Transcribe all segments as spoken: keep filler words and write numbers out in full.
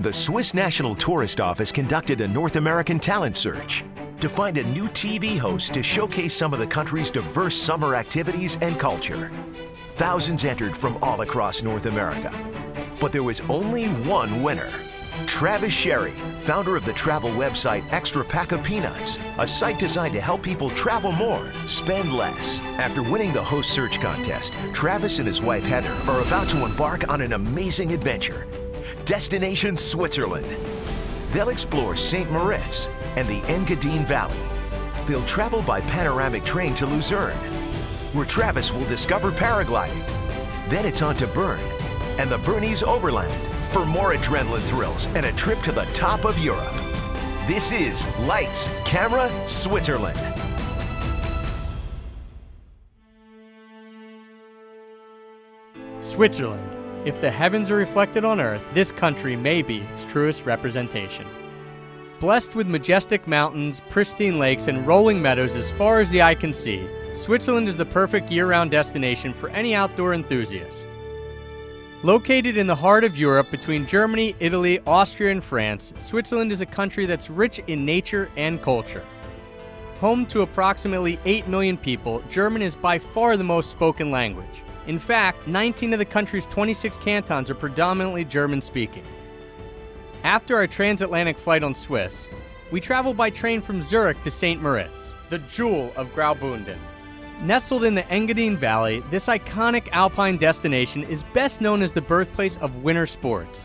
The Swiss National Tourist Office conducted a North American talent search to find a new T V host to showcase some of the country's diverse summer activities and culture. Thousands entered from all across North America, but there was only one winner. Travis Sherry, founder of the travel website Extra Pack of Peanuts, a site designed to help people travel more, spend less. After winning the host search contest, Travis and his wife Heather are about to embark on an amazing adventure. Destination Switzerland. They'll explore Saint Moritz and the Engadine Valley. They'll travel by panoramic train to Luzerne, where Travis will discover paragliding. Then it's on to Bern and the Bernese Overland for more adrenaline thrills and a trip to the top of Europe. This is Lights, Camera, Switzerland. Switzerland. If the heavens are reflected on Earth, this country may be its truest representation. Blessed with majestic mountains, pristine lakes, and rolling meadows as far as the eye can see, Switzerland is the perfect year-round destination for any outdoor enthusiast. Located in the heart of Europe between Germany, Italy, Austria, and France, Switzerland is a country that's rich in nature and culture. Home to approximately eight million people, German is by far the most spoken language. In fact, nineteen of the country's twenty-six cantons are predominantly German-speaking. After our transatlantic flight on Swiss, we traveled by train from Zurich to Saint Moritz, the jewel of Graubünden. Nestled in the Engadine Valley, this iconic alpine destination is best known as the birthplace of winter sports.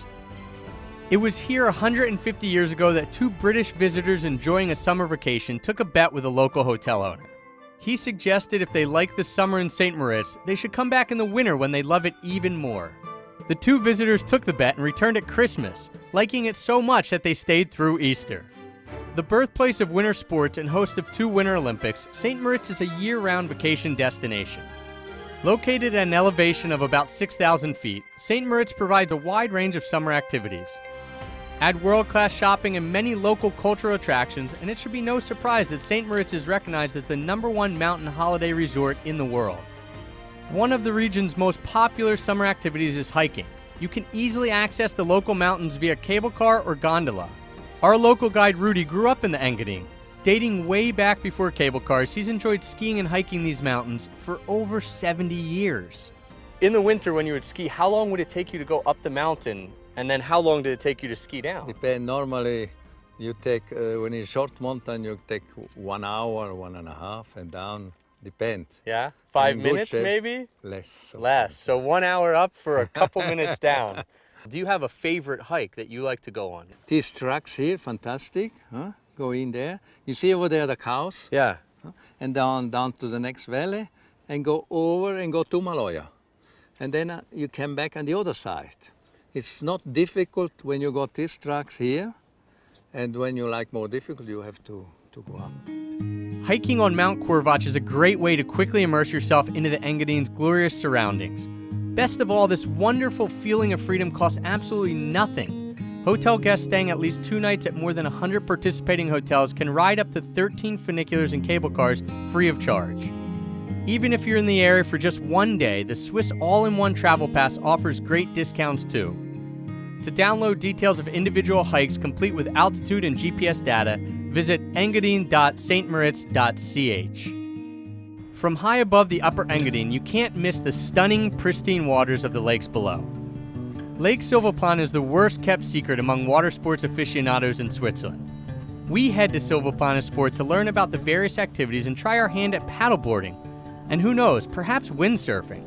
It was here one hundred fifty years ago that two British visitors enjoying a summer vacation took a bet with a local hotel owner. He suggested if they liked the summer in Saint Moritz, they should come back in the winter when they love it even more. The two visitors took the bet and returned at Christmas, liking it so much that they stayed through Easter. The birthplace of winter sports and host of two Winter Olympics, Saint Moritz is a year-round vacation destination. Located at an elevation of about six thousand feet, Saint Moritz provides a wide range of summer activities. Add world-class shopping and many local cultural attractions, and it should be no surprise that Saint Moritz is recognized as the number one mountain holiday resort in the world. One of the region's most popular summer activities is hiking. You can easily access the local mountains via cable car or gondola. Our local guide Rudy grew up in the Engadine. Dating way back before cable cars, he's enjoyed skiing and hiking these mountains for over seventy years. In the winter when you would ski, how long would it take you to go up the mountain? And then how long did it take you to ski down? Depend. Normally, you take, uh, when it's short mountain, you take one hour, one and a half, and down, depend. Yeah? Five In good minutes shape, maybe? Less. So Less. So one hour up for a couple minutes down. Do you have a favorite hike that you like to go on? These tracks here, fantastic. Huh? Go in there. You see over there the cows? Yeah. Huh? And down, down to the next valley, and go over and go to Maloja. And then uh, you come back on the other side. It's not difficult when you got these tracks here, and when you like more difficult, you have to, to go up. Hiking on Mount Corvatsch is a great way to quickly immerse yourself into the Engadine's glorious surroundings. Best of all, this wonderful feeling of freedom costs absolutely nothing. Hotel guests staying at least two nights at more than one hundred participating hotels can ride up to thirteen funiculars and cable cars free of charge. Even if you're in the area for just one day, the Swiss all-in-one travel pass offers great discounts too. To download details of individual hikes complete with altitude and G P S data, visit engadine dot saint moritz dot c h. From high above the upper Engadine, you can't miss the stunning, pristine waters of the lakes below. Lake Silvaplana is the worst-kept secret among water sports aficionados in Switzerland. We head to Silvaplana Sport to learn about the various activities and try our hand at paddleboarding. And who knows, perhaps windsurfing.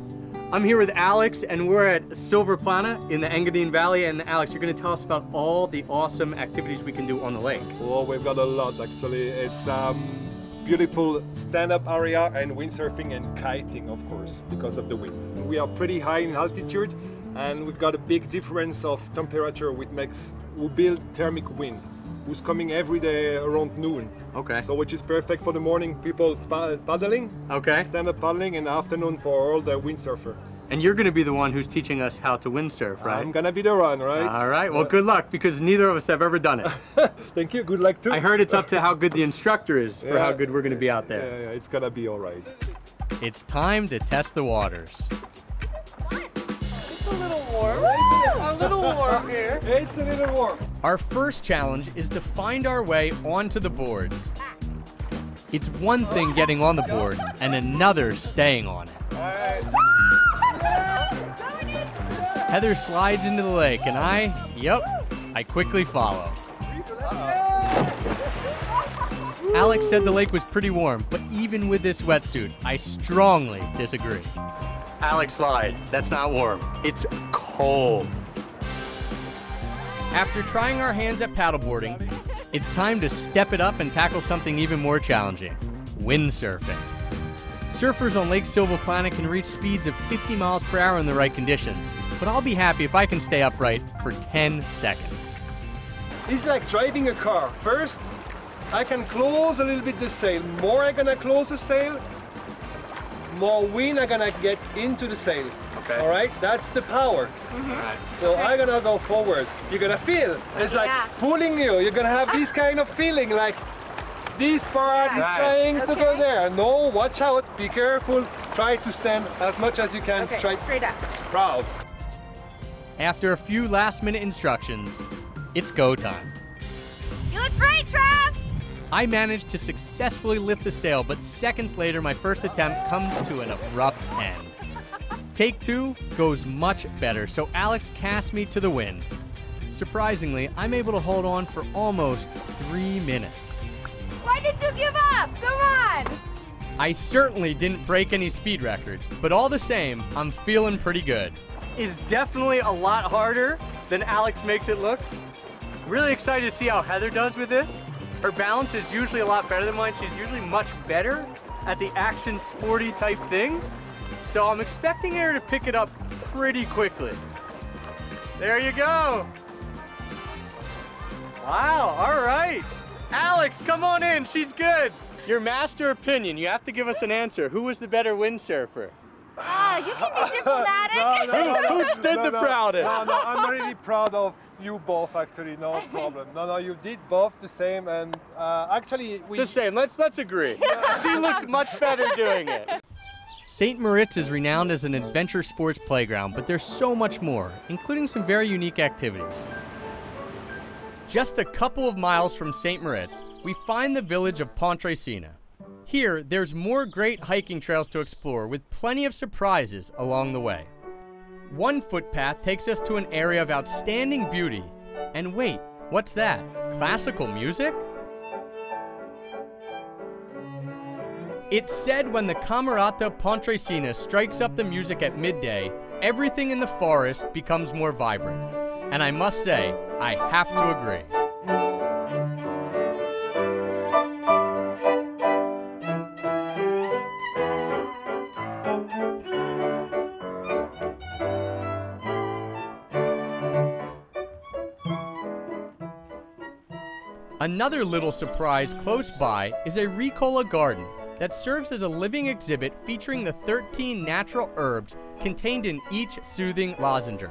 I'm here with Alex, and we're at Silvaplana in the Engadine Valley. And Alex, you're going to tell us about all the awesome activities we can do on the lake. Well, we've got a lot actually. It's um, beautiful stand-up area and windsurfing and kiting, of course, because of the wind. We are pretty high in altitude, and we've got a big difference of temperature, which makes we build thermic wind, who's coming every day around noon. Okay. So which is perfect for the morning people paddling, okay, stand-up paddling, and afternoon for all the windsurfer. And you're going to be the one who's teaching us how to windsurf, right? I'm gonna be the one, right? All right. Well, good luck, because neither of us have ever done it. Thank you. Good luck too. I heard it's up to how good the instructor is for yeah. how good we're going to be out there. Yeah, yeah, it's gonna be all right. It's time to test the waters. It's a little warm. A little little warm here. It's a little warm. Our first challenge is to find our way onto the boards. It's one thing getting on the board and another staying on it. Heather slides into the lake and I, yep, I quickly follow. Alex said the lake was pretty warm, but even with this wetsuit, I strongly disagree. Alex slide, that's not warm, it's cold. After trying our hands at paddleboarding, it's time to step it up and tackle something even more challenging, windsurfing. Surfers on Lake Silvaplana can reach speeds of fifty miles per hour in the right conditions, but I'll be happy if I can stay upright for ten seconds. It's like driving a car. First, I can close a little bit the sail. More I'm gonna close the sail, more wind I'm gonna get into the sail. Okay. All right, that's the power. Mm-hmm. All right. So I'm gonna go forward. You're gonna feel, it's like Yeah. pulling you. You're gonna have this kind of feeling like this part Yeah. is Right. trying to go Okay. there. No, watch out, be careful. Try to stand as much as you can Okay, straight, straight up. proud. After a few last minute instructions, it's go time. You look great, Trav! I managed to successfully lift the sail, but seconds later my first attempt comes to an abrupt end. Take two goes much better, so Alex casts me to the wind. Surprisingly, I'm able to hold on for almost three minutes. Why did you give up? Come on! I certainly didn't break any speed records, but all the same, I'm feeling pretty good. It's definitely a lot harder than Alex makes it look. Really excited to see how Heather does with this. Her balance is usually a lot better than mine. She's usually much better at the action sporty type things. So I'm expecting her to pick it up pretty quickly. There you go. Wow, all right. Alex, come on in, she's good. Your master opinion, you have to give us an answer. Who was the better windsurfer? Ah, you can be diplomatic. No, no, Who stood no, the no. proudest? No, no, I'm really proud of you both, actually, no problem. No, no, you did both the same, and uh, actually we... The same, let's, let's agree. She looked much better doing it. Saint Moritz is renowned as an adventure sports playground, but there's so much more, including some very unique activities. Just a couple of miles from Saint Moritz, we find the village of Pontresina. Here, there's more great hiking trails to explore with plenty of surprises along the way. One footpath takes us to an area of outstanding beauty. And wait, what's that? Classical music? It's said when the Camerata Pontresina strikes up the music at midday, everything in the forest becomes more vibrant. And I must say, I have to agree. Another little surprise close by is a Ricola garden that serves as a living exhibit featuring the thirteen natural herbs contained in each soothing lozenge.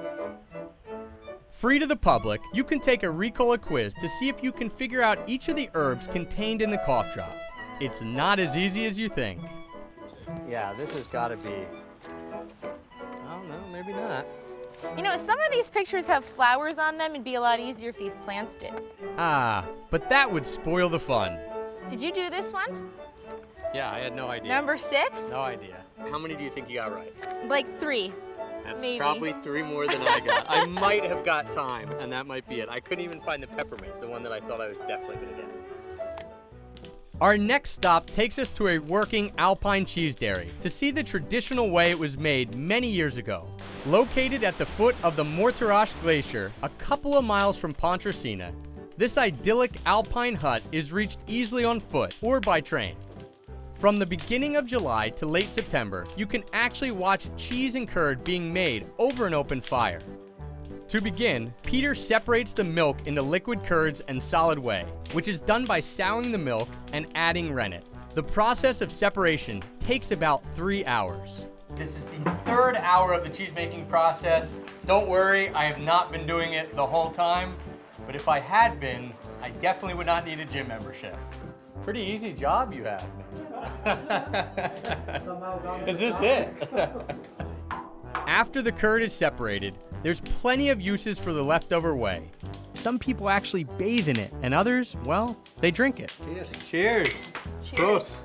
Free to the public, you can take a Ricola quiz to see if you can figure out each of the herbs contained in the cough drop. It's not as easy as you think. Yeah, this has got to be, I don't know, maybe not. You know, some of these pictures have flowers on them. It'd be a lot easier if these plants did. Ah, but that would spoil the fun. Did you do this one? Yeah, I had no idea. Number six? No idea. How many do you think you got right? Like three. That's Maybe. probably three more than I got. I might have got time, and that might be it. I couldn't even find the peppermint, the one that I thought I was definitely going to get. Our next stop takes us to a working alpine cheese dairy to see the traditional way it was made many years ago. Located at the foot of the Morterasch Glacier, a couple of miles from Pontresina, this idyllic alpine hut is reached easily on foot or by train. From the beginning of July to late September, you can actually watch cheese and curd being made over an open fire. To begin, Peter separates the milk into liquid curds and solid whey, which is done by souring the milk and adding rennet. The process of separation takes about three hours. This is the third hour of the cheese making process. Don't worry, I have not been doing it the whole time, but if I had been, I definitely would not need a gym membership. Pretty easy job you have, man. Is this it? After the curd is separated, there's plenty of uses for the leftover whey. Some people actually bathe in it, and others, well, they drink it. Cheers. Cheers. Cheers. Prost.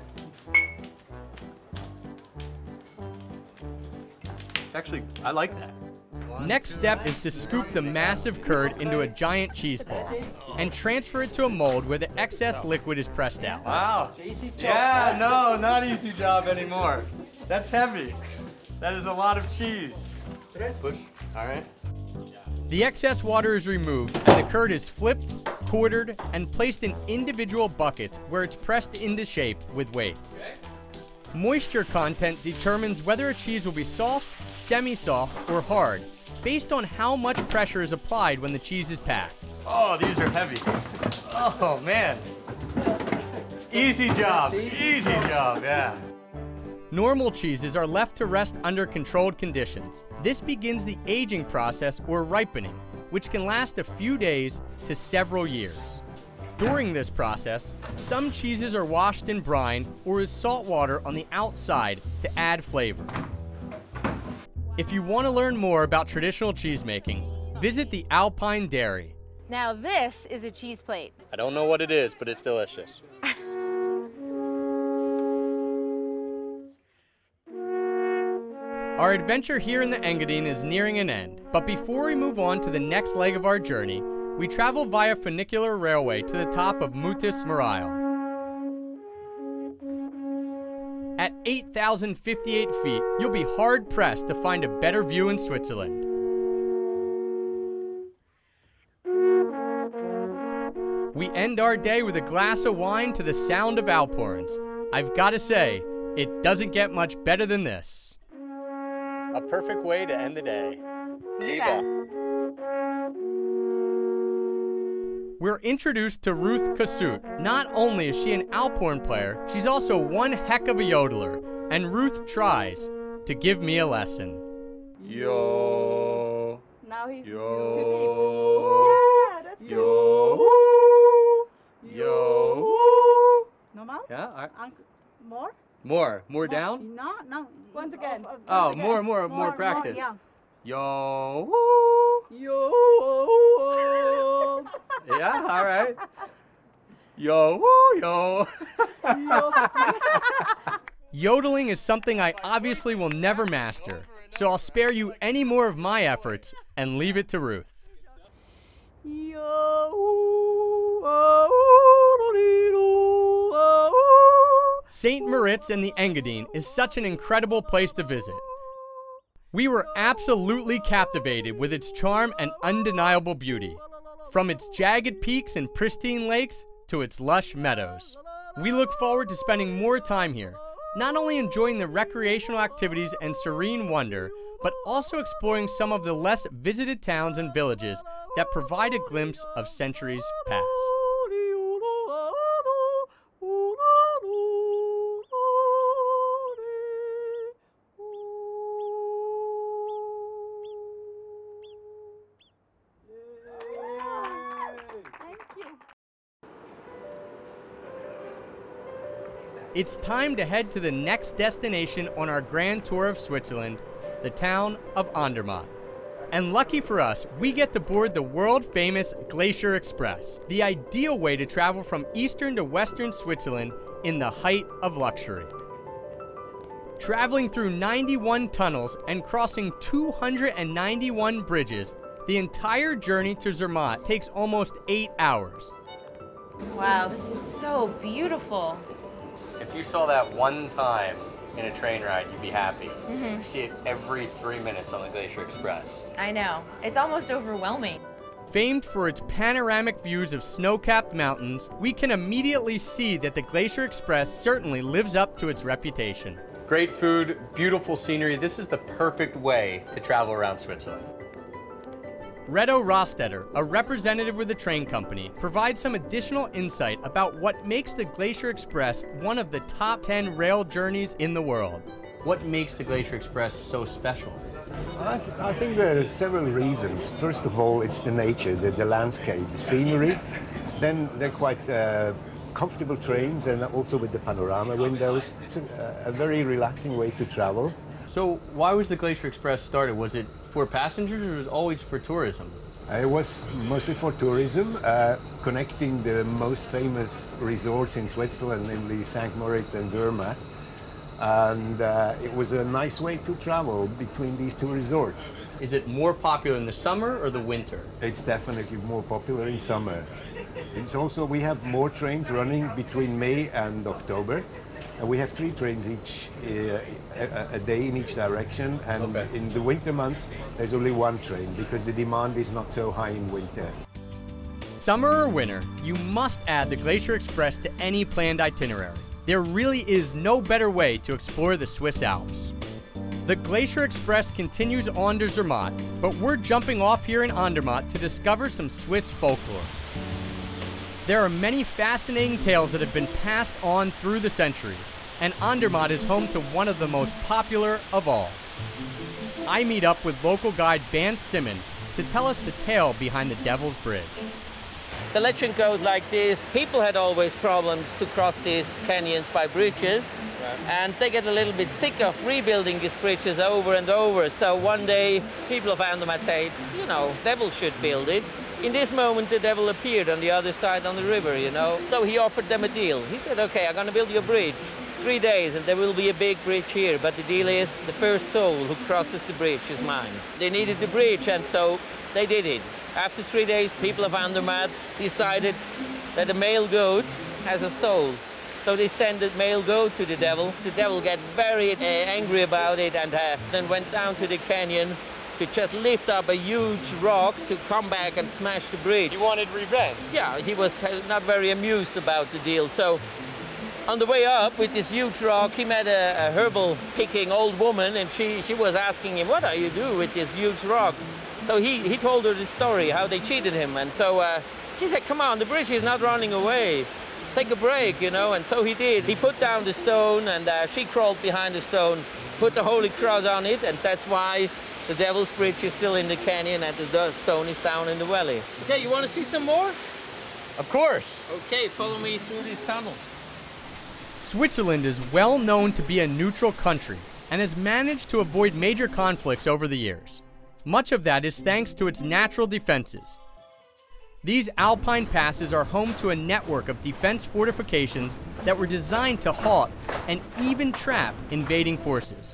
Actually, I like that. Next step is to scoop the massive curd into a giant cheesecloth and transfer it to a mold where the excess liquid is pressed out. Wow. Easy job. Yeah, no, not easy job anymore. That's heavy. That is a lot of cheese. But, all right. The excess water is removed and the curd is flipped, quartered, and placed in individual buckets where it's pressed into shape with weights. Moisture content determines whether a cheese will be soft, semi-soft, or hard, based on how much pressure is applied when the cheese is packed. Oh, these are heavy. Oh, man. Easy job, easy job, yeah. Normal cheeses are left to rest under controlled conditions. This begins the aging process or ripening, which can last a few days to several years. During this process, some cheeses are washed in brine or with salt water on the outside to add flavor. If you want to learn more about traditional cheese making, visit the Alpine Dairy. Now this is a cheese plate. I don't know what it is, but it's delicious. Our adventure here in the Engadine is nearing an end, but before we move on to the next leg of our journey, we travel via funicular railway to the top of Mutis Morail. At eight thousand fifty-eight feet, you'll be hard-pressed to find a better view in Switzerland. We end our day with a glass of wine to the sound of Alphorns. I've got to say, it doesn't get much better than this. A perfect way to end the day. Viva! We're introduced to Ruth Kasut. Not only is she an Alphorn player, she's also one heck of a yodeler, and Ruth tries to give me a lesson. Yo. Now he's Yo. too deep. Yeah, that's good. Yo. Yo. Normal? Yeah, all right. Unc- more? More, more down? No, no. Oh, Once again. Once again. more, more, more practice. yeah. Yo. Yo. Yeah, all right. Yo, yo. Yodeling is something I obviously will never master, so I'll spare you any more of my efforts and leave it to Ruth. Saint Moritz and the Engadine is such an incredible place to visit. We were absolutely captivated with its charm and undeniable beauty, from its jagged peaks and pristine lakes to its lush meadows. We look forward to spending more time here, not only enjoying the recreational activities and serene wonder, but also exploring some of the less visited towns and villages that provide a glimpse of centuries past. It's time to head to the next destination on our grand tour of Switzerland, the town of Andermatt. And lucky for us, we get to board the world-famous Glacier Express, the ideal way to travel from eastern to western Switzerland in the height of luxury. Traveling through ninety-one tunnels and crossing two hundred ninety-one bridges, the entire journey to Zermatt takes almost eight hours. Wow, this is so beautiful. If you saw that one time in a train ride, you'd be happy. Mm-hmm. You see it every three minutes on the Glacier Express. I know. It's almost overwhelming. Famed for its panoramic views of snow-capped mountains, we can immediately see that the Glacier Express certainly lives up to its reputation. Great food, beautiful scenery. This is the perfect way to travel around Switzerland. Reto Rostetter, a representative with the train company, provides some additional insight about what makes the Glacier Express one of the top ten rail journeys in the world. What makes the Glacier Express so special? I, th I think there are several reasons. First of all, it's the nature, the, the landscape, the scenery. Then they're quite uh, comfortable trains, and also with the panorama windows. It's a, a very relaxing way to travel. So why was the Glacier Express started? Was it for passengers or was it always for tourism? It was mostly for tourism, uh, connecting the most famous resorts in Switzerland, namely Saint Moritz and Zermatt. And uh, it was a nice way to travel between these two resorts. Is it more popular in the summer or the winter? It's definitely more popular in summer. It's also, we have more trains running between May and October. And we have three trains each, uh, a, a day in each direction. And Okay. in the winter month, there's only one train because the demand is not so high in winter. Summer or winter, you must add the Glacier Express to any planned itinerary. There really is no better way to explore the Swiss Alps. The Glacier Express continues on to Zermatt, but we're jumping off here in Andermatt to discover some Swiss folklore. There are many fascinating tales that have been passed on through the centuries, and Andermatt is home to one of the most popular of all. I meet up with local guide Bernd Simon to tell us the tale behind the Devil's Bridge. The legend goes like this: people had always problems to cross these canyons by bridges, and they get a little bit sick of rebuilding these bridges over and over. So one day, people of Andermatt say, you know, devil should build it. In this moment, the devil appeared on the other side on the river, you know. So he offered them a deal. He said, okay, I'm gonna build you a bridge. Three days and there will be a big bridge here, but the deal is the first soul who crosses the bridge is mine. They needed the bridge, and so they did it. After three days, people of Andermatt decided that a male goat has a soul. So they sent the male goat to the devil. The devil got very uh, angry about it, and uh, then went down to the canyon to just lift up a huge rock to come back and smash the bridge. He wanted revenge. Yeah, he was uh, not very amused about the deal. So on the way up with this huge rock, he met a, a herbal picking old woman, and she, she was asking him, what are you doing with this huge rock? So he, he told her the story, how they cheated him. And so uh, she said, come on, the bridge is not running away. Take a break, you know. And so he did. He put down the stone, and uh, she crawled behind the stone, put the Holy Cross on it, and that's why the Devil's Bridge is still in the canyon and the stone is down in the valley. Okay, you want to see some more? Of course. Okay, follow me through this tunnel. Switzerland is well known to be a neutral country and has managed to avoid major conflicts over the years. Much of that is thanks to its natural defenses. These alpine passes are home to a network of defense fortifications that were designed to halt and even trap invading forces.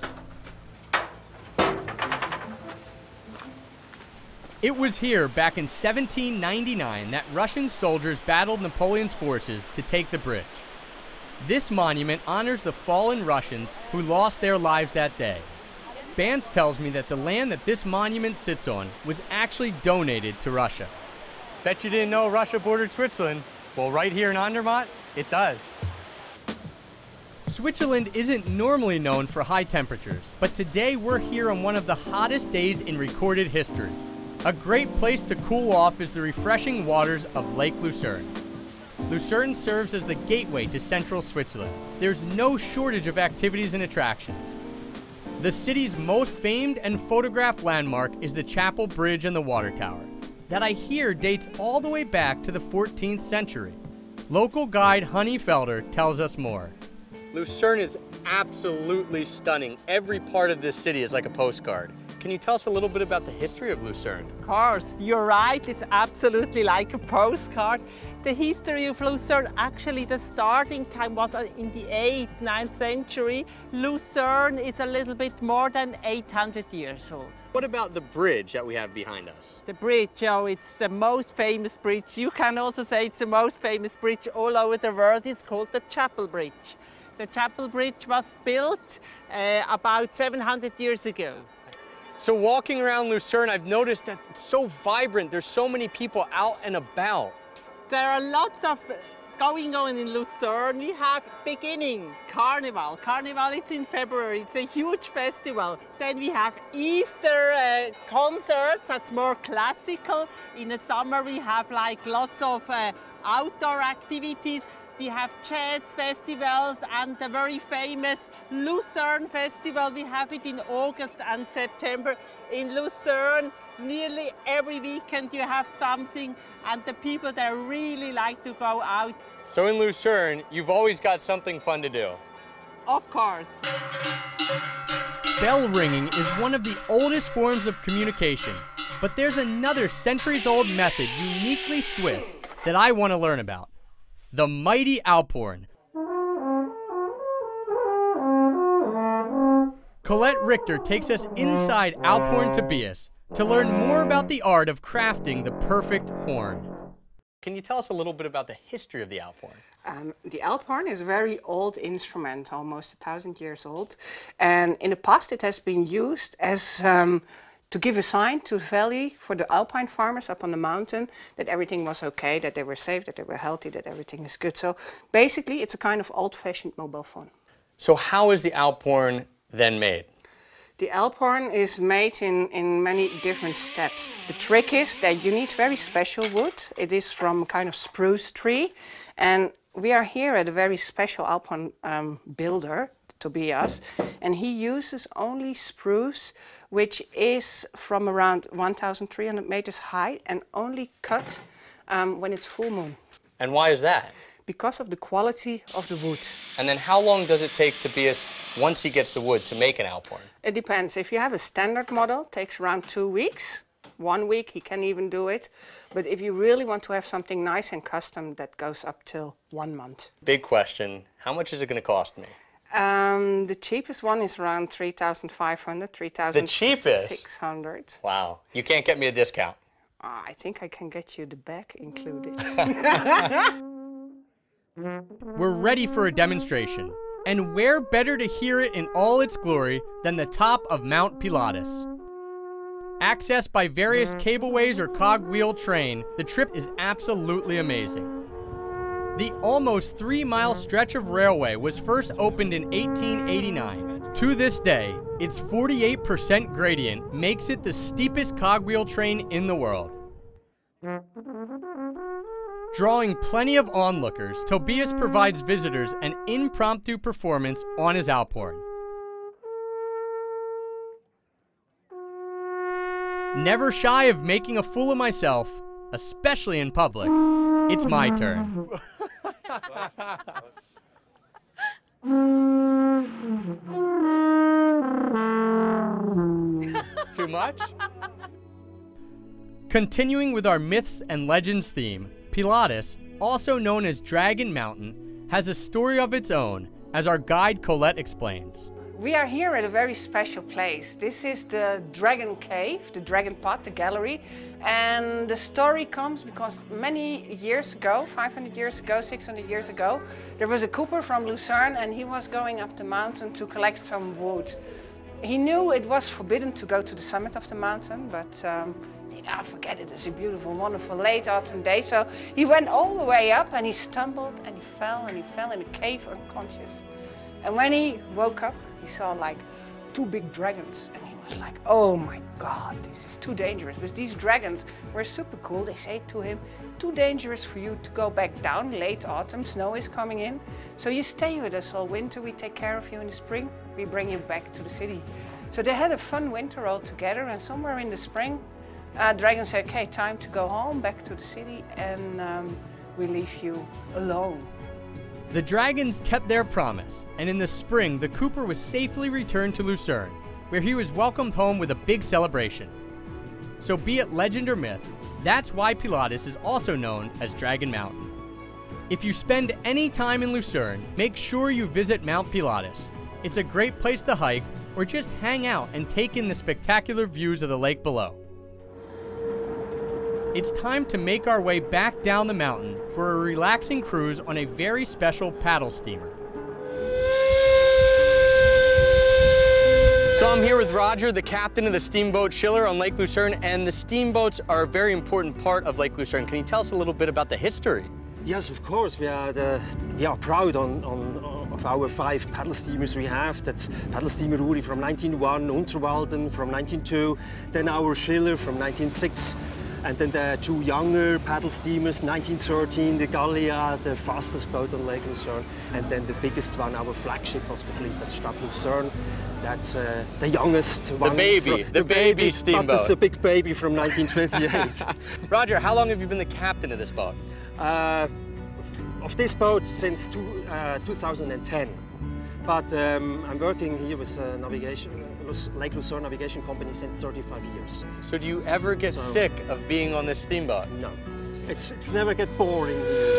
It was here back in seventeen ninety-nine that Russian soldiers battled Napoleon's forces to take the bridge. This monument honors the fallen Russians who lost their lives that day. Banz tells me that the land that this monument sits on was actually donated to Russia. Bet you didn't know Russia bordered Switzerland? Well, right here in Andermatt, it does. Switzerland isn't normally known for high temperatures, but today we're here on one of the hottest days in recorded history. A great place to cool off is the refreshing waters of Lake Lucerne. Lucerne serves as the gateway to central Switzerland. There's no shortage of activities and attractions. The city's most famed and photographed landmark is the Chapel Bridge and the Water Tower, that I hear dates all the way back to the fourteenth century. Local guide Honey Felder tells us more. Lucerne is absolutely stunning. Every part of this city is like a postcard. Can you tell us a little bit about the history of Lucerne? Of course, you're right, it's absolutely like a postcard. The history of Lucerne, actually the starting time was in the eighth, ninth century. Lucerne is a little bit more than eight hundred years old. What about the bridge that we have behind us? The bridge, oh, it's the most famous bridge. You can also say it's the most famous bridge all over the world. It's called the Chapel Bridge. The Chapel Bridge was built uh, about seven hundred years ago. So walking around Lucerne, I've noticed that it's so vibrant. There's so many people out and about. There are lots of going on in Lucerne. We have beginning Carnival. Carnival, it's in February. It's a huge festival. Then we have Easter uh, concerts. That's more classical. In the summer, we have like lots of uh, outdoor activities. We have jazz festivals and the very famous Lucerne Festival. We have it in August and September. In Lucerne, nearly every weekend you have something, and the people there really like to go out. So in Lucerne, you've always got something fun to do. Of course. bell ringing is one of the oldest forms of communication, but there's another centuries-old method uniquely Swiss that I want to learn about. The mighty Alphorn. Colette Richter takes us inside Alphorn Tobias to learn more about the art of crafting the perfect horn. Can you tell us a little bit about the history of the Alphorn? Um, the Alphorn is a very old instrument, almost a thousand years old. And in the past it has been used as um, to give a sign to the valley for the alpine farmers up on the mountain that everything was okay, that they were safe, that they were healthy, that everything is good. So basically it's a kind of old-fashioned mobile phone. So how is the Alphorn then made? The Alphorn is made in, in many different steps. The trick is that you need very special wood. It is from a kind of spruce tree. And we are here at a very special Alphorn um, builder, Tobias, and he uses only spruce, which is from around one thousand three hundred meters high and only cut um, when it's full moon. And why is that? Because of the quality of the wood. And then how long does it take Tobias, once he gets the wood, to make an Alphorn? It depends. If you have a standard model, it takes around two weeks. One week, he can even do it. But if you really want to have something nice and custom, that goes up till one month. Big question. How much is it going to cost me? Um, the cheapest one is around three thousand five hundred, three thousand six hundred. The cheapest? Wow. You can't get me a discount. Uh, I think I can get you the bag included. We're ready for a demonstration. And where better to hear it in all its glory than the top of Mount Pilatus? Accessed by various cableways or cogwheel train, the trip is absolutely amazing. The almost three-mile stretch of railway was first opened in eighteen eighty-nine. To this day, its forty-eight percent gradient makes it the steepest cogwheel train in the world. Drawing plenty of onlookers, Tobias provides visitors an impromptu performance on his Alphorn. Never shy of making a fool of myself, especially in public, it's my turn. Too much? Continuing with our myths and legends theme, Pilatus, also known as Dragon Mountain, has a story of its own, as our guide Colette explains. We are here at a very special place. This is the Dragon Cave, the Dragon Pot, the gallery. And the story comes because many years ago, five hundred years ago, six hundred years ago, there was a cooper from Lucerne and he was going up the mountain to collect some wood. He knew it was forbidden to go to the summit of the mountain, but um, he did not forget it. It's a beautiful, wonderful late autumn day. So he went all the way up and he stumbled and he fell and he fell in a cave unconscious. And when he woke up, he saw like two big dragons and he was like, oh my God, this is too dangerous. But these dragons were super cool. They say to him, too dangerous for you to go back down. Late autumn, snow is coming in. So you stay with us all winter. We take care of you in the spring. We bring you back to the city. So they had a fun winter all together, and somewhere in the spring, uh, Dragon said, okay, time to go home, back to the city, and um, we leave you alone. The dragons kept their promise, and in the spring, the cooper was safely returned to Lucerne, where he was welcomed home with a big celebration. So be it legend or myth, that's why Pilatus is also known as Dragon Mountain. If you spend any time in Lucerne, make sure you visit Mount Pilatus. It's a great place to hike or just hang out and take in the spectacular views of the lake below. It's time to make our way back down the mountain for a relaxing cruise on a very special paddle steamer. So I'm here with Roger, the captain of the steamboat Schiller on Lake Lucerne, and the steamboats are a very important part of Lake Lucerne. Can you tell us a little bit about the history? Yes, of course. We are, the, we are proud on, on, of our five paddle steamers we have. That's paddle steamer Uri from nineteen oh one, Unterwalden from nineteen oh two, then our Schiller from nineteen oh six, and then the two younger paddle steamers, nineteen thirteen, the Gallia, the fastest boat on Lake Lucerne, and then the biggest one, our flagship of the fleet, that's Stadt Lucerne. That's uh, the youngest one. The baby, from, the, the baby, baby steamboat. That's the big baby from nineteen twenty-eight. Roger, how long have you been the captain of this boat? Uh, of this boat since two, uh, two thousand ten. But um, I'm working here with uh, navigation, Lake Lucerne Navigation Company since thirty-five years. So do you ever get So- sick of being on this steamboat? No, it's, it's never get boring here.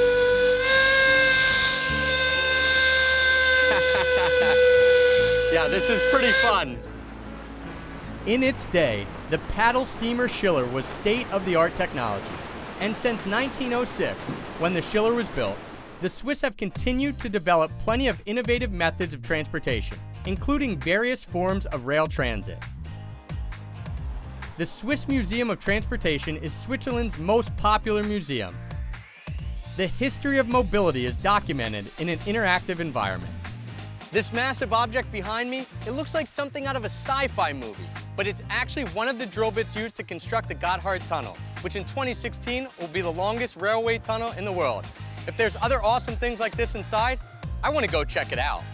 Yeah, this is pretty fun. In its day, the paddle steamer Schiller was state-of-the-art technology. And since nineteen oh six, when the Schiller was built, the Swiss have continued to develop plenty of innovative methods of transportation, including various forms of rail transit. The Swiss Museum of Transportation is Switzerland's most popular museum. The history of mobility is documented in an interactive environment. This massive object behind me, it looks like something out of a sci-fi movie, but it's actually one of the drill bits used to construct the Gotthard Tunnel, which in twenty sixteen will be the longest railway tunnel in the world. If there's other awesome things like this inside, I want to go check it out.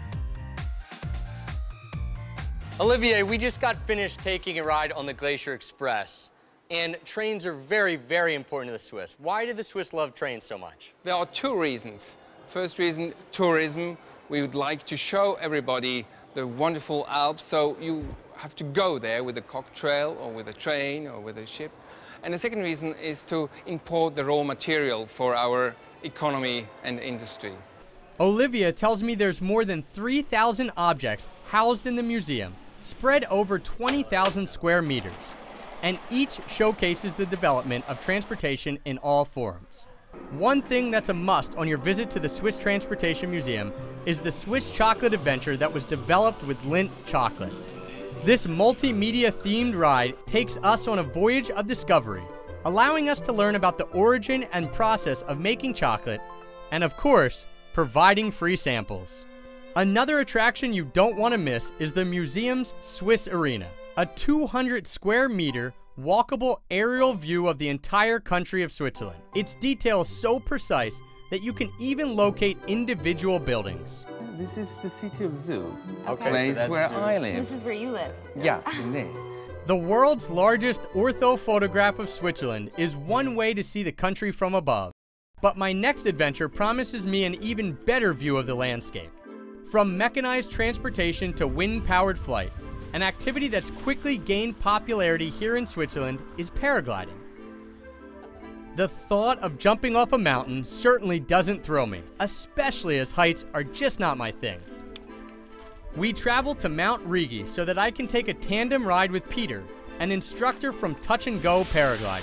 Olivier, we just got finished taking a ride on the Glacier Express, and trains are very, very important to the Swiss. Why do the Swiss love trains so much? There are two reasons. First reason, tourism. We would like to show everybody the wonderful Alps, so you have to go there with a cocktail or with a train or with a ship. And the second reason is to import the raw material for our economy and industry. Olivia tells me there's more than three thousand objects housed in the museum, spread over twenty thousand square meters, and each showcases the development of transportation in all forms. One thing that's a must on your visit to the Swiss Transportation Museum is the Swiss chocolate adventure that was developed with Lindt chocolate. This multimedia themed ride takes us on a voyage of discovery, allowing us to learn about the origin and process of making chocolate, and of course, providing free samples. Another attraction you don't want to miss is the museum's Swiss Arena, a two hundred square meter walkable aerial view of the entire country of Switzerland. Its details so precise that you can even locate individual buildings. This is the city of Zug, Okay, place so that's where Zug. I live. This is where you live. Yeah, indeed. The world's largest ortho photograph of Switzerland is one way to see the country from above. But my next adventure promises me an even better view of the landscape. From mechanized transportation to wind-powered flight, an activity that's quickly gained popularity here in Switzerland is paragliding. The thought of jumping off a mountain certainly doesn't thrill me, especially as heights are just not my thing. We traveled to Mount Rigi so that I can take a tandem ride with Peter, an instructor from Touch and Go Paragliding.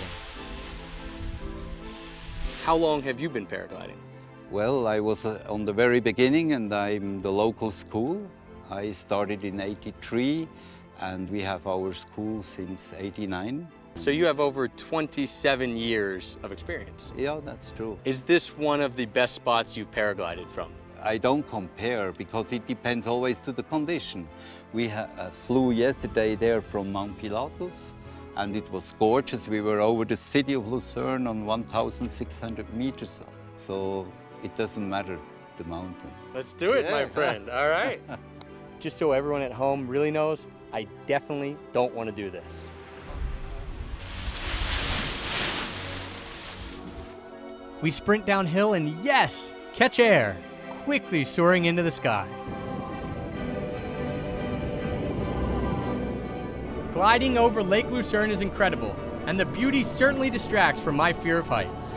How long have you been paragliding? Well, I was uh, on the very beginning, and I'm the local school. I started in eighty-three, and we have our school since eighty-nine. So you have over twenty-seven years of experience. Yeah, that's true. Is this one of the best spots you've paraglided from? I don't compare because it depends always to the condition. We ha uh, flew yesterday there from Mount Pilatus, and it was gorgeous. We were over the city of Lucerne on one thousand six hundred meters, so it doesn't matter the mountain. Let's do it, Yeah. my friend. All right. Just so everyone at home really knows, I definitely don't want to do this. We sprint downhill and yes, catch air, quickly soaring into the sky. Gliding over Lake Lucerne is incredible, and the beauty certainly distracts from my fear of heights.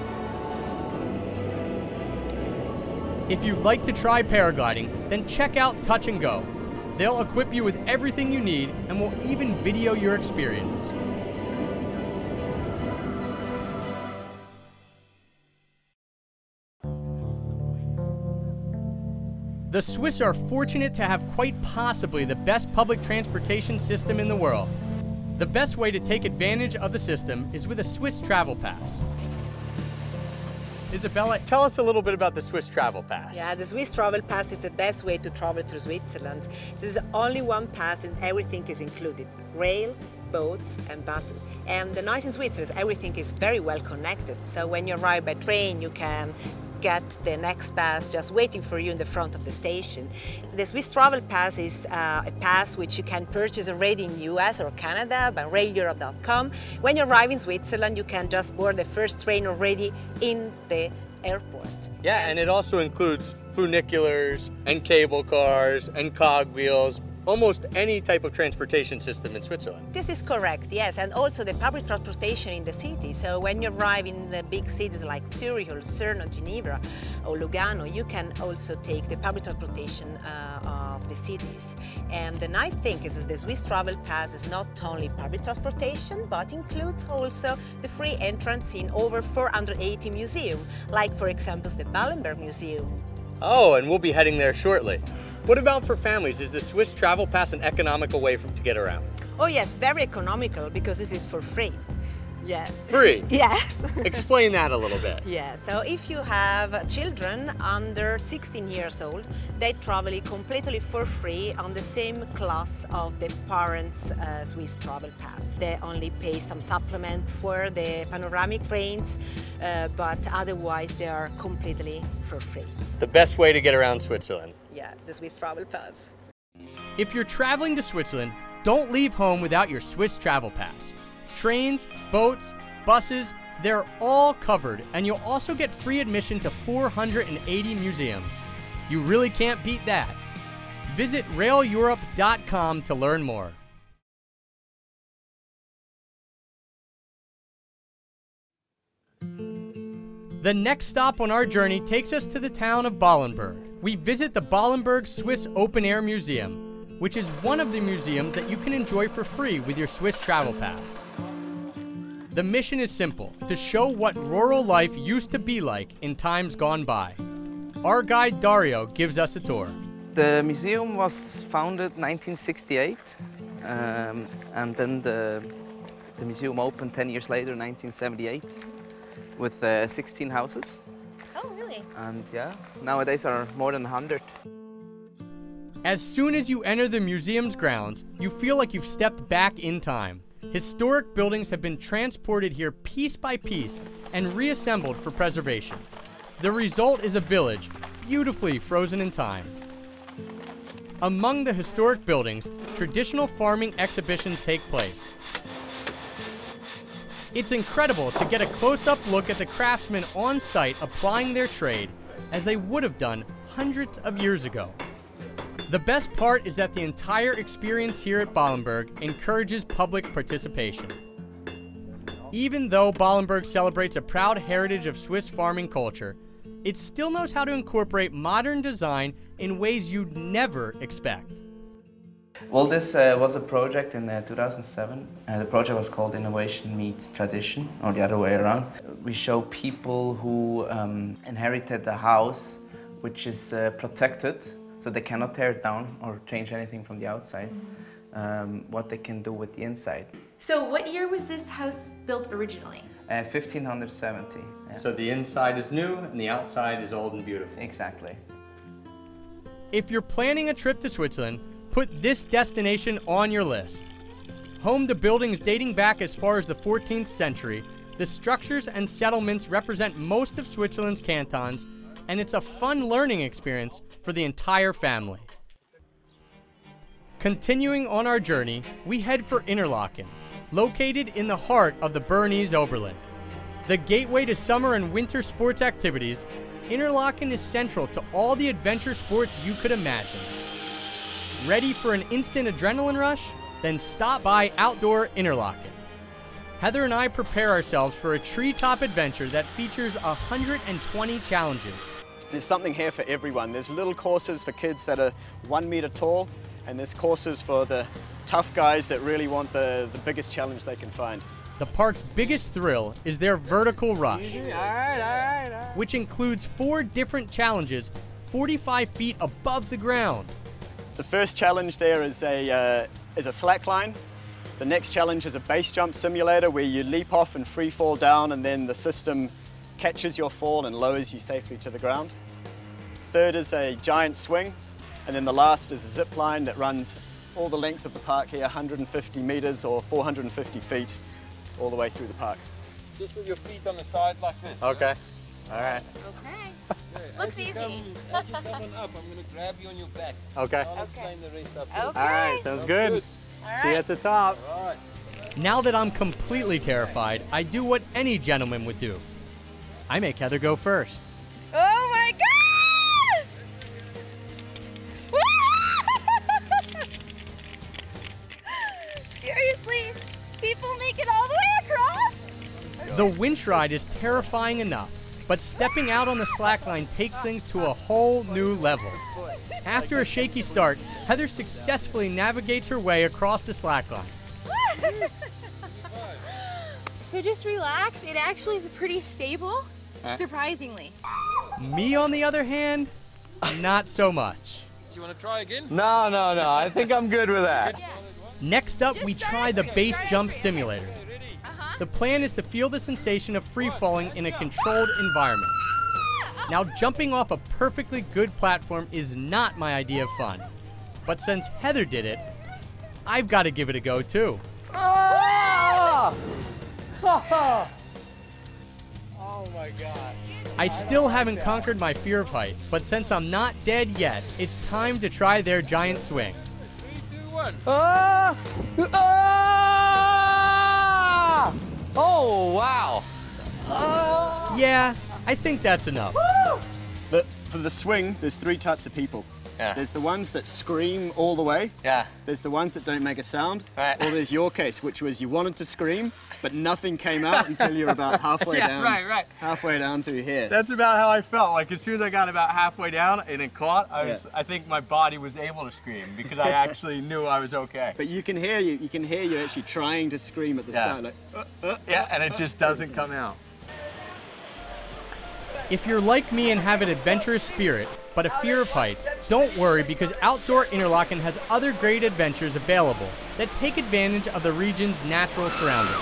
If you'd like to try paragliding, then check out Touch and Go. They'll equip you with everything you need and will even video your experience. The Swiss are fortunate to have quite possibly the best public transportation system in the world. The best way to take advantage of the system is with a Swiss Travel Pass. Isabella, tell us a little bit about the Swiss Travel Pass. Yeah, the Swiss Travel Pass is the best way to travel through Switzerland. This is only one pass and everything is included. Rail, boats and buses. And the nice in Switzerland is everything is very well connected. So when you arrive by train, you can get the next pass just waiting for you in the front of the station. The Swiss Travel Pass is uh, a pass which you can purchase already in U S or Canada by rail europe dot com. When you arrive in Switzerland, you can just board the first train already in the airport. Yeah, and it also includes funiculars and cable cars and cogwheels, almost any type of transportation system in Switzerland. This is correct, yes, and also the public transportation in the city. So when you arrive in the big cities like Zurich or Lucerne or Geneva or Lugano, you can also take the public transportation uh, of the cities. And the nice thing is, is the Swiss Travel Pass is not only public transportation, but includes also the free entrance in over four hundred eighty museums, like for example the Ballenberg Museum. Oh, and we'll be heading there shortly. What about for families? Is the Swiss Travel Pass an economical way for, to get around? Oh yes, very economical because this is for free. Yeah. Free? Yes. Explain that a little bit. Yeah, so if you have children under sixteen years old, they travel completely for free on the same class of the parents' uh, Swiss Travel Pass. They only pay some supplement for the panoramic trains, uh, but otherwise they are completely for free. The best way to get around Switzerland. Yeah, the Swiss Travel Pass. If you're traveling to Switzerland, don't leave home without your Swiss Travel Pass. Trains, boats, buses, they're all covered, and you'll also get free admission to four hundred eighty museums. You really can't beat that. Visit rail europe dot com to learn more. The next stop on our journey takes us to the town of Ballenberg. We visit the Ballenberg Swiss Open Air Museum, which is one of the museums that you can enjoy for free with your Swiss Travel Pass. The mission is simple, to show what rural life used to be like in times gone by. Our guide Dario gives us a tour. The museum was founded in nineteen sixty-eight, um, and then the, the museum opened ten years later, nineteen seventy-eight, with uh, sixteen houses. Oh, really? And yeah, nowadays are more than one hundred. As soon as you enter the museum's grounds, you feel like you've stepped back in time. Historic buildings have been transported here piece by piece and reassembled for preservation. The result is a village, beautifully frozen in time. Among the historic buildings, traditional farming exhibitions take place. It's incredible to get a close-up look at the craftsmen on site applying their trade as they would have done hundreds of years ago. The best part is that the entire experience here at Ballenberg encourages public participation. Even though Ballenberg celebrates a proud heritage of Swiss farming culture, it still knows how to incorporate modern design in ways you'd never expect. Well, this uh, was a project in uh, two thousand seven. Uh, the project was called Innovation Meets Tradition, or the other way around. We show people who um, inherited a house which is uh, protected, so they cannot tear it down or change anything from the outside, um, what they can do with the inside. So what year was this house built originally? Uh, fifteen seventy. Yeah. So the inside is new and the outside is old and beautiful. Exactly. If you're planning a trip to Switzerland, put this destination on your list. Home to buildings dating back as far as the fourteenth century, the structures and settlements represent most of Switzerland's cantons, and it's a fun learning experience for the entire family. Continuing on our journey, we head for Interlaken, located in the heart of the Bernese Oberland. The gateway to summer and winter sports activities, Interlaken is central to all the adventure sports you could imagine. Ready for an instant adrenaline rush? Then stop by Outdoor Interlaken. Heather and I prepare ourselves for a treetop adventure that features one hundred twenty challenges. There's something here for everyone. There's little courses for kids that are one meter tall, and there's courses for the tough guys that really want the, the biggest challenge they can find. The park's biggest thrill is their vertical rush, which includes four different challenges forty-five feet above the ground. The first challenge there is a, uh, is a slack line. The next challenge is a base jump simulator where you leap off and free fall down, and then the system catches your fall and lowers you safely to the ground. Third is a giant swing, and then the last is a zip line that runs all the length of the park here, one hundred fifty meters or four hundred fifty feet, all the way through the park. Just with your feet on the side like this. Okay. All right. Okay. Yeah, Looks as you easy. Come, as you come on up, I'm going to grab you on your back. Okay. I'll Okay. explain the rest up Okay. here. All right, sounds good. good. All See you right. at the top. All right. Now that I'm completely terrified, I do what any gentleman would do. I make Heather go first. Oh my God! People make it all the way across. The winch ride is terrifying enough, but stepping out on the slackline takes things to a whole new level. After a shaky start, Heather successfully navigates her way across the slackline. So just relax. It actually is pretty stable, Huh? surprisingly. Me, on the other hand, not so much. Do you want to try again? No, no, no. I think I'm good with that. Next up, we try the base jump simulator. The plan is to feel the sensation of free falling in a controlled environment. Now, jumping off a perfectly good platform is not my idea of fun. But since Heather did it, I've got to give it a go too. Oh! Oh my God. I still haven't conquered my fear of heights, but since I'm not dead yet, it's time to try their giant swing. Ah! Ah! Oh, wow. Ah! Yeah, I think that's enough. But for the swing, there's three types of people. Yeah. There's the ones that scream all the way. Yeah. There's the ones that don't make a sound. Right. Or there's your case, which was you wanted to scream, but nothing came out until you're about halfway Yeah, down. right, right. Halfway down through here. That's about how I felt. Like as soon as I got about halfway down and it caught, I was, Yeah. I think my body was able to scream because I actually knew I was okay. But you can hear you. You can hear you actually trying to scream at the Yeah. start, like. Uh, uh, Yeah, and it just doesn't come out. If you're like me and have an adventurous spirit, but a fear of heights, don't worry because Outdoor Interlaken has other great adventures available that take advantage of the region's natural surroundings.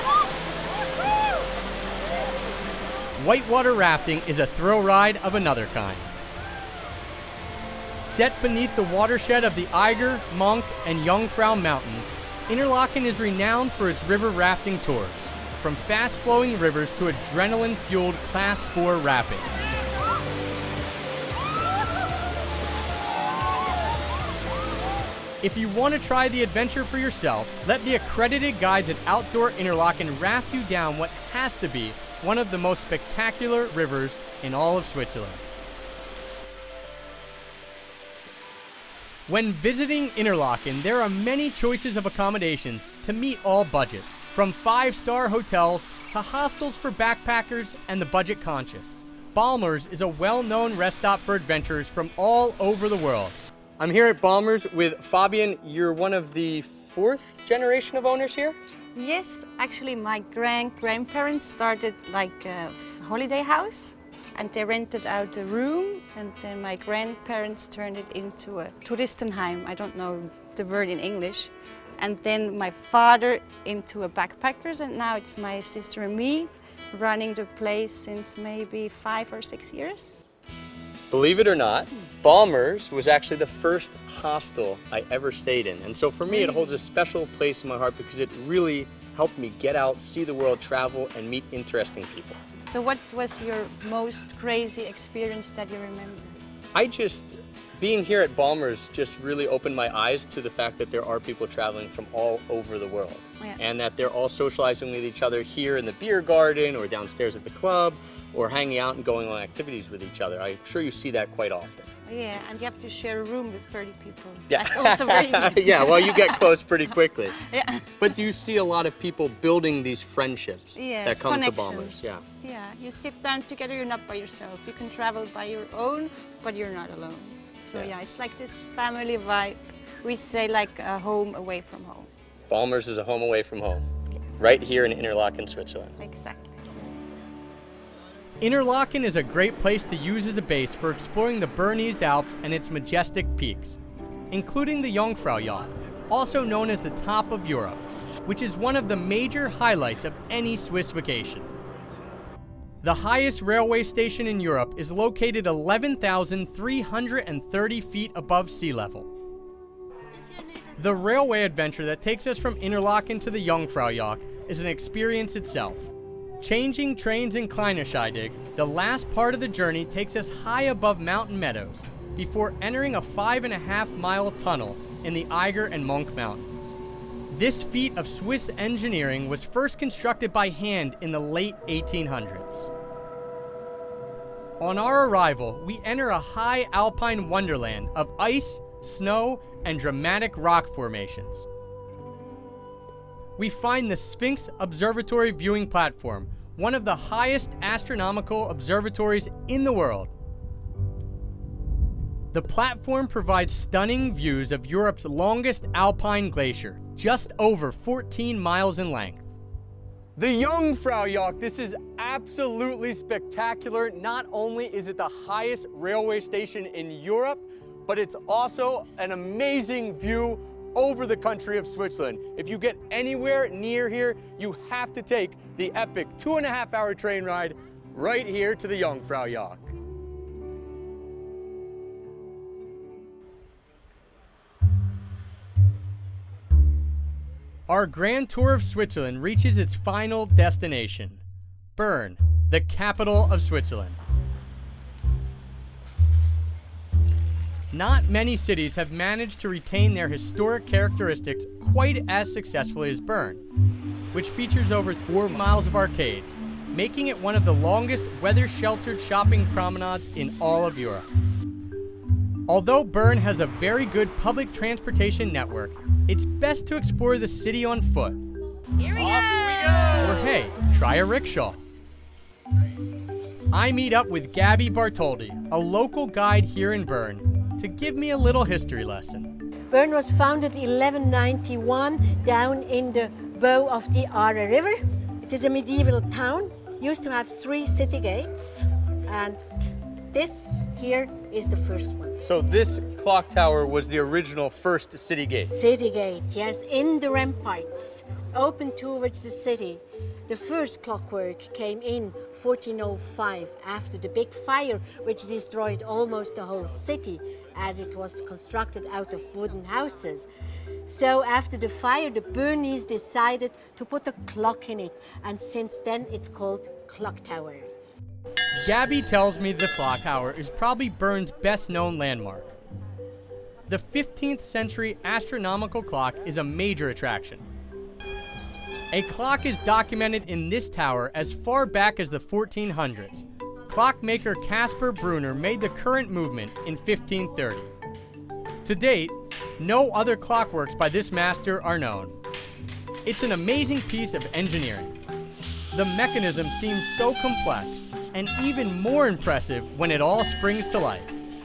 Whitewater rafting is a thrill ride of another kind. Set beneath the watershed of the Eiger, Monk, and Jungfrau Mountains, Interlaken is renowned for its river rafting tours, from fast-flowing rivers to adrenaline-fueled Class four rapids. If you want to try the adventure for yourself, let the accredited guides at Outdoor Interlaken raft you down what has to be one of the most spectacular rivers in all of Switzerland. When visiting Interlaken, there are many choices of accommodations to meet all budgets, from five-star hotels to hostels for backpackers and the budget conscious. Balmers is a well-known rest stop for adventurers from all over the world. I'm here at Balmers with Fabian. You're one of the fourth generation of owners here? Yes, actually my grand-grandparents started like a holiday house and they rented out a room and then my grandparents turned it into a Touristenheim. I don't know the word in English. And then my father into a backpackers and now it's my sister and me running the place since maybe five or six years. Believe it or not, Balmers was actually the first hostel I ever stayed in. And so for me, it holds a special place in my heart because it really helped me get out, see the world, travel, and meet interesting people. So what was your most crazy experience that you remember? I just, being here at Balmers just really opened my eyes to the fact that there are people traveling from all over the world. Yeah. And that they're all socializing with each other here in the beer garden or downstairs at the club or hanging out and going on activities with each other. I'm sure you see that quite often. Yeah, and you have to share a room with thirty people. Yeah. That's also very Yeah, well, you get close pretty quickly. Yeah. But do you see a lot of people building these friendships Yes, that come to connections. Balmers? Yeah. Yeah, you sit down together, you're not by yourself. You can travel by your own, but you're not alone. So Yeah. yeah, it's like this family vibe. We say like a home away from home. Balmers is a home away from home, right here in Interlaken, Switzerland. Exactly. Interlaken is a great place to use as a base for exploring the Bernese Alps and its majestic peaks, including the Jungfraujoch, also known as the top of Europe, which is one of the major highlights of any Swiss vacation. The highest railway station in Europe is located eleven thousand three hundred thirty feet above sea level. The railway adventure that takes us from Interlaken to the Jungfraujoch is an experience itself. Changing trains in Kleinerscheidegg, the last part of the journey takes us high above mountain meadows before entering a five and a half mile tunnel in the Eiger and Monk Mountains. This feat of Swiss engineering was first constructed by hand in the late eighteen hundreds. On our arrival, we enter a high alpine wonderland of ice, snow, and dramatic rock formations. we find the Sphinx Observatory viewing platform, one of the highest astronomical observatories in the world. The platform provides stunning views of Europe's longest alpine glacier, just over fourteen miles in length. The Jungfraujoch, this is absolutely spectacular. Not only is it the highest railway station in Europe, but it's also an amazing view over the country of Switzerland. If you get anywhere near here, you have to take the epic two and a half hour train ride right here to the Jungfraujoch. Our grand tour of Switzerland reaches its final destination, Bern, the capital of Switzerland. Not many cities have managed to retain their historic characteristics quite as successfully as Bern, which features over four miles of arcades, making it one of the longest weather-sheltered shopping promenades in all of Europe. Although Bern has a very good public transportation network, it's best to explore the city on foot. Here we go! Or hey, try a rickshaw. I meet up with Gabby Bartoldi, a local guide here in Bern, to give me a little history lesson. Bern was founded in eleven ninety-one down in the bow of the Aare River. It is a medieval town, used to have three city gates, and this here is the first one. So this clock tower was the original first city gate? City gate, yes, in the ramparts, open towards the city. The first clockwork came in fourteen oh five after the big fire which destroyed almost the whole city as it was constructed out of wooden houses. So after the fire, the Bernese decided to put a clock in it, and since then it's called Clock Tower. Gabby tells me the clock tower is probably Bern's best known landmark. The fifteenth century astronomical clock is a major attraction. A clock is documented in this tower as far back as the fourteen hundreds. Clockmaker Caspar Brunner made the current movement in fifteen thirty. To date, no other clockworks by this master are known. It's an amazing piece of engineering. The mechanism seems so complex, and even more impressive when it all springs to life.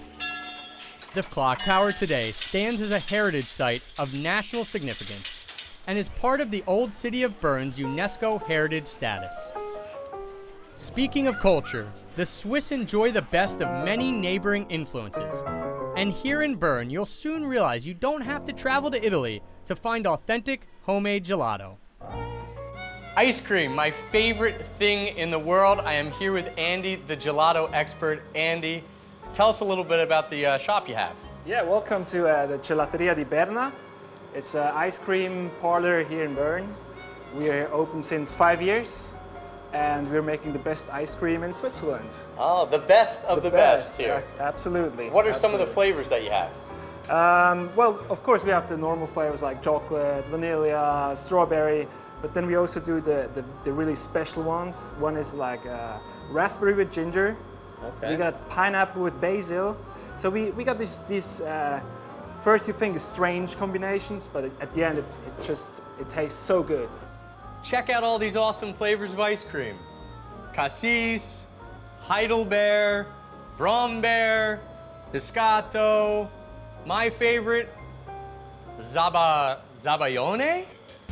The clock tower today stands as a heritage site of national significance and is part of the Old City of Bern's UNESCO heritage status. Speaking of culture, the Swiss enjoy the best of many neighboring influences. And here in Bern, you'll soon realize you don't have to travel to Italy to find authentic homemade gelato. Ice cream, my favorite thing in the world. I am here with Andy, the gelato expert. Andy, tell us a little bit about the uh, shop you have. Yeah, welcome to uh, the Gelateria di Berna. It's an ice cream parlor here in Bern. We are open since five years, and we're making the best ice cream in Switzerland. Oh, the best of the, the best, best here. Uh, absolutely. What are absolutely. some of the flavors that you have? Um, well, of course, we have the normal flavors like chocolate, vanilla, strawberry, but then we also do the, the, the really special ones. One is like uh, raspberry with ginger. Okay. We got pineapple with basil. So we, we got these, these uh, first you think strange combinations, but at the end it, it just, it tastes so good. Check out all these awesome flavors of ice cream. Cassis, Heidelbeer, Brombeer, Biscotto. My favorite, Zaba, Zabayone?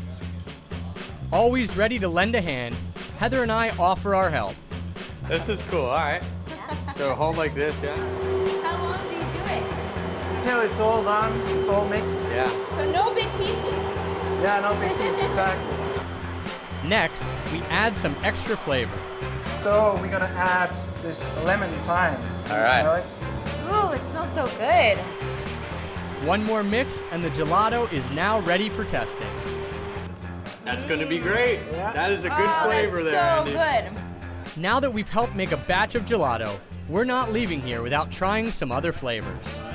Always ready to lend a hand, Heather and I offer our help. This is cool, all right. So hold like this, yeah? How long do you do it? Until it's all done, it's all mixed. Yeah. So no big pieces? Yeah, no big pieces, exactly. Next, we add some extra flavor. So we're gonna add this lemon thyme. All right. Smell it? Oh, it smells so good. One more mix and the gelato is now ready for testing. That's gonna be great. Yeah. That is a good oh, flavor that's there, so Andy. good. Now that we've helped make a batch of gelato, we're not leaving here without trying some other flavors.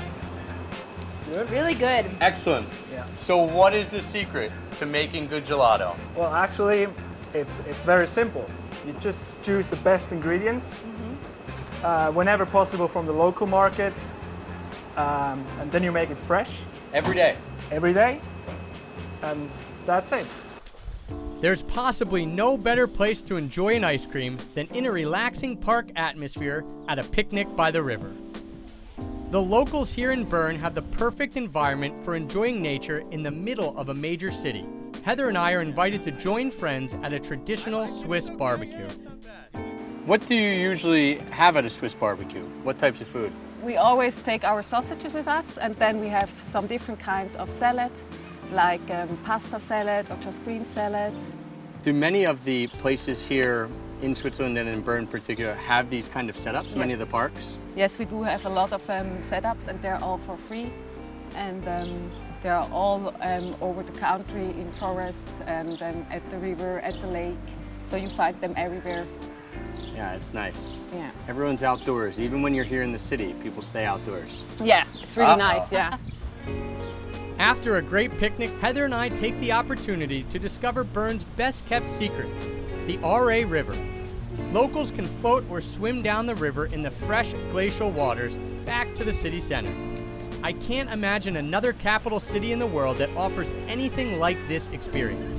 Good? Really good. Excellent. Yeah. So what is the secret to making good gelato? Well, actually, it's, it's very simple. You just choose the best ingredients, mm-hmm. uh, whenever possible from the local markets, um, and then you make it fresh. Every day? Every day, and that's it. There's possibly no better place to enjoy an ice cream than in a relaxing park atmosphere at a picnic by the river. The locals here in Bern have the perfect environment for enjoying nature in the middle of a major city. Heather and I are invited to join friends at a traditional Swiss barbecue. What do you usually have at a Swiss barbecue? What types of food? We always take our sausages with us, and then we have some different kinds of salads, like um, pasta salad or just green salad. Do many of the places here in Switzerland and in Bern in particular have these kind of setups, yes. Many of the parks? Yes, we do have a lot of um, setups, and they're all for free. And um, they're all um, over the country in forests and um, at the river, at the lake. So you find them everywhere. Yeah, it's nice. Yeah. Everyone's outdoors. Even when you're here in the city, people stay outdoors. Yeah, it's really Uh-oh. nice, yeah. After a great picnic, Heather and I take the opportunity to discover Bern's best-kept secret, the Aare River. Locals can float or swim down the river in the fresh glacial waters back to the city center. I can't imagine another capital city in the world that offers anything like this experience.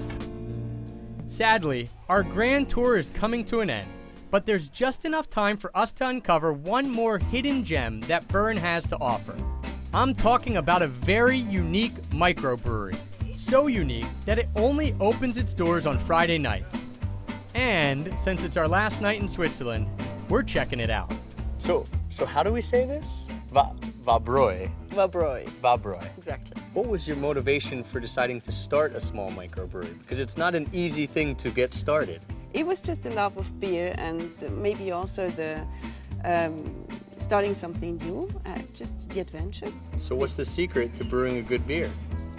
Sadly, our grand tour is coming to an end, but there's just enough time for us to uncover one more hidden gem that Bern has to offer. I'm talking about a very unique microbrewery. So unique that it only opens its doors on Friday nights. And since it's our last night in Switzerland, we're checking it out. So, so how do we say this? Va, Wabräu. Wabräu. Wabräu. Exactly. What was your motivation for deciding to start a small microbrewery? Because it's not an easy thing to get started. It was just a love of beer, and maybe also the um, starting something new, uh, just the adventure. So what's the secret to brewing a good beer?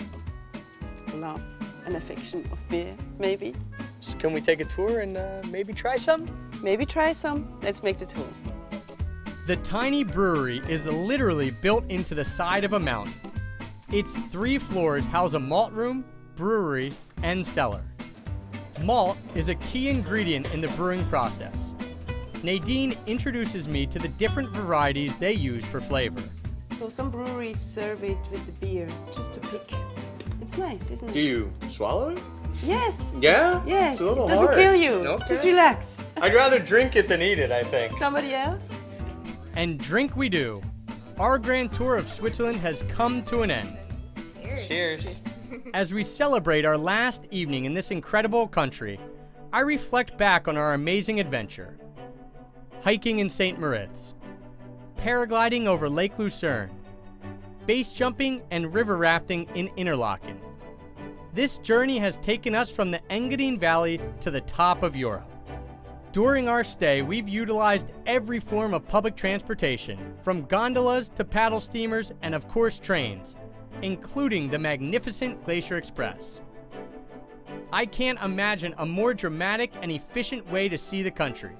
Love and affection of beer, maybe. So can we take a tour and uh, maybe try some? Maybe try some. Let's make the tour. The tiny brewery is literally built into the side of a mountain. Its three floors house a malt room, brewery, and cellar. Malt is a key ingredient in the brewing process. Nadine introduces me to the different varieties they use for flavor. So some breweries serve it with the beer, just to pick. It's nice, isn't it? Do you swallow it? Yes. Yeah? Yes. It's a little it doesn't hard. kill you. Okay. Just relax. I'd rather drink it than eat it, I think. Somebody else? And drink we do. Our grand tour of Switzerland has come to an end. Cheers. Cheers. As we celebrate our last evening in this incredible country, I reflect back on our amazing adventure. Hiking in Saint Moritz, paragliding over Lake Lucerne, base jumping and river rafting in Interlaken. This journey has taken us from the Engadine Valley to the top of Europe. During our stay, we've utilized every form of public transportation, from gondolas to paddle steamers and of course trains, including the magnificent Glacier Express. I can't imagine a more dramatic and efficient way to see the country.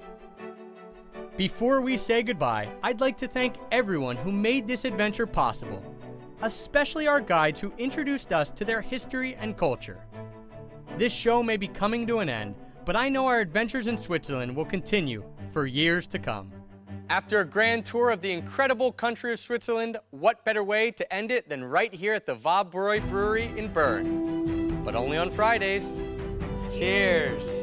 Before we say goodbye, I'd like to thank everyone who made this adventure possible, especially our guides who introduced us to their history and culture. This show may be coming to an end, but I know our adventures in Switzerland will continue for years to come. After a grand tour of the incredible country of Switzerland, what better way to end it than right here at the Wabräu Brewery in Bern? But only on Fridays. Cheers.